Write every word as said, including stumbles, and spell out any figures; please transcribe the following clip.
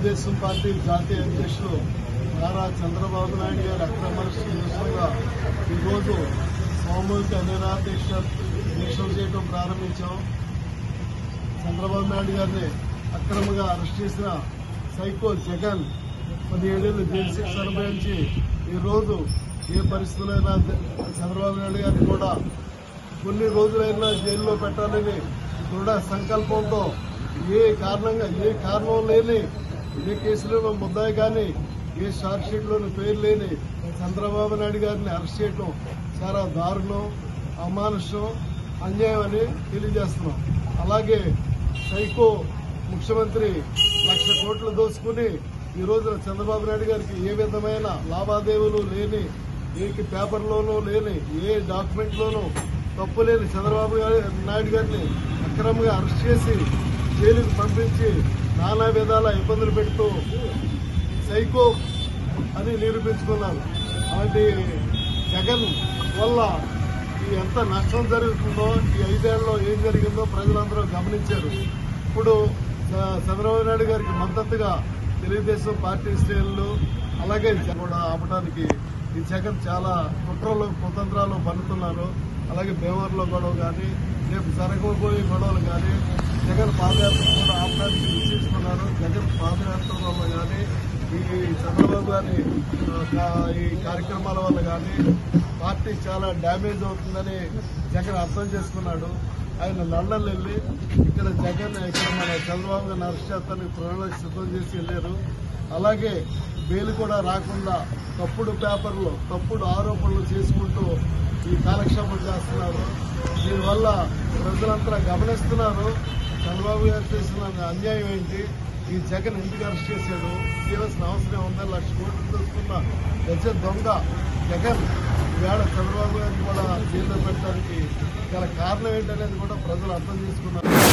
Telugu Desam party జాతీయ అధ్యక్షులు నారా చంద్రబాబు నాయుడు గారి అక్రమ నిరసనగా ఈరోజు సామూహిక నిరాదీక్ష దీక్షలు చేయడం ప్రారంభించాం. చంద్రబాబు నాయుడు గారిని అక్రమంగా అరెస్ట్ చేసిన సైకో జగన్ పదిహేడేళ్లు జైలు శిక్ష అనుభవించి ఈరోజు ఏ పరిస్థితులైనా చంద్రబాబు నాయుడు గారిని కూడా కొన్ని రోజులైనా జైల్లో పెట్టాలని దృఢ సంకల్పంతో ఏ కారణంగా ఏ కారణం లేని ఏ కేసులో ముద్దాయి కానీ ఏ షార్ట్ షీట్లోని పేరు లేని చంద్రబాబు నాయుడు గారిని అరెస్ట్ చేయడం చాలా దారుణం, అమానుషం, అన్యాయం అని తెలియజేస్తున్నాం. అలాగే సైకో ముఖ్యమంత్రి లక్ష కోట్లు దోచుకుని ఈ రోజున చంద్రబాబు నాయుడు గారికి ఏ విధమైన లావాదేవీలు లేని, ఏ పేపర్లోనూ లేని, ఏ డాక్యుమెంట్లోనూ తప్పు లేని చంద్రబాబు నాయుడు గారిని అక్రమంగా అరెస్ట్ చేసి జైలుకు పంపించి నానా విధాల ఇబ్బందులు పెడుతూ సైకో అని నిరూపించుకున్నారు. అలాంటి జగన్ వల్ల ఎంత నష్టం జరుగుతుందో ఈ ఐదేళ్లలో ఏం జరిగిందో ప్రజలందరూ గమనించారు. ఇప్పుడు చంద్రబాబు నాయుడు గారికి మద్దతుగా తెలుగుదేశం పార్టీ శ్రేణులు అలాగే కూడా ఆపడానికి ఈ జగన్ చాలా కుట్రలు కుతంత్రాలు పన్నుతున్నారు. అలాగే బేవర్లో గొడవ కానీ రేపు జరగబోయే గొడవలు కానీ జగన్ పాదయాత్ర కూడా ఆపడానికి నిశ్చయిస్తున్నారు. జగన్ పాదయాత్ర వల్ల కానీ ఈ చంద్రబాబు గారి ఈ కార్యక్రమాల వల్ల కానీ పార్టీ చాలా డ్యామేజ్ అవుతుందని జగన్ అర్థం చేసుకున్నాడు. ఆయన లండన్ వెళ్ళి ఇక్కడ జగన్ ఇక్కడ మన చంద్రబాబు గారిని అరెస్ట్ చేస్తానికి ప్రణాళిక సిద్ధం చేసి వెళ్ళారు. అలాగే బెయిల్ కూడా రాకుండా తప్పుడు పేపర్లు తప్పుడు ఆరోపణలు చేసుకుంటూ ఈ కాలక్షేపం చేస్తున్నారు. దీనివల్ల ప్రజలంతా గమనిస్తున్నారు చంద్రబాబు గారు చేసిన అన్యాయం ఏంటి, ఈ జగన్ ఎందుకు అరెస్ట్ చేశాడు, చేయవలసిన అవసరం ఉందని లక్ష కోట్లు తీసుకున్న గజ దొంగ జగన్ ఈవేళ చంద్రబాబు గారిని కూడా జైల్లో పెట్టడానికి గల కారణం ఏంటనేది కూడా ప్రజలు అర్థం చేసుకున్నారు.